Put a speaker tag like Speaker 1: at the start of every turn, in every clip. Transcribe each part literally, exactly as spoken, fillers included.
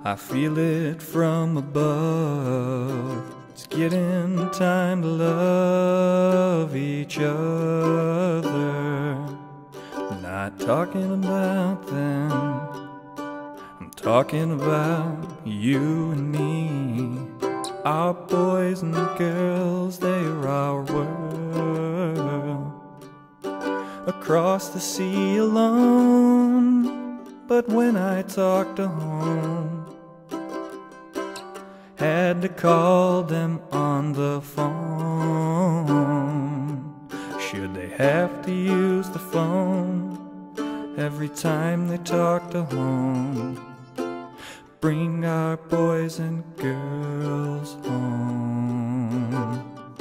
Speaker 1: I feel it from above. It's getting time to love each other. Not talking about them, I'm talking about you and me. Our boys and girls, they are our world. Across the sea alone, but when I talk to home, had to call them on the phone. Should they have to use the phone every time they talk to home? Bring our boys and girls home.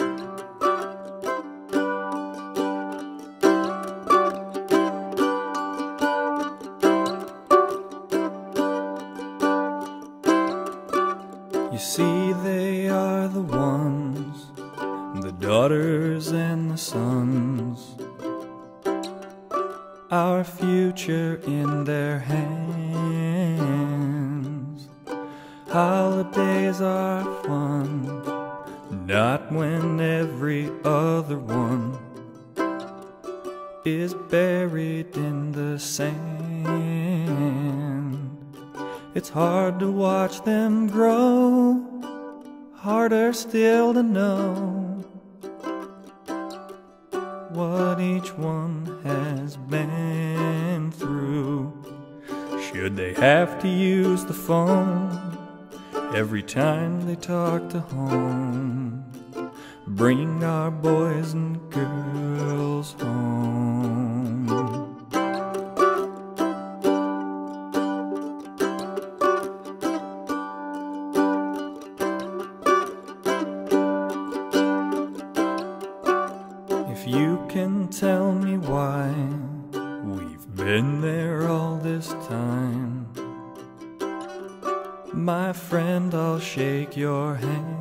Speaker 1: You see, they are the ones, the daughters and the sons, our future in their hands. Holidays are fun, not when every other one is buried in the sand. It's hard to watch them grow, harder still to know what each one has been through. Should they have to use the phone every time they talk to home? Bring our boys and girls home. If you can tell me why we've been there all this time, my friend, I'll shake your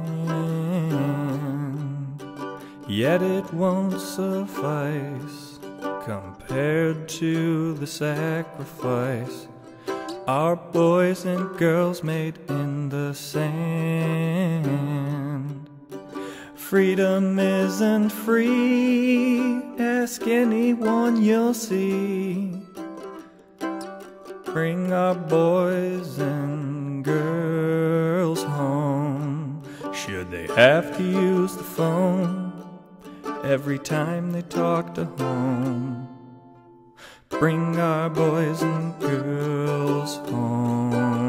Speaker 1: hand. Yet it won't suffice compared to the sacrifice our boys and girls made in the sand. Freedom isn't free, ask anyone you'll see. Bring our boys and girls home. Should they have to use the phone every time they talk to home? Bring our boys and girls home.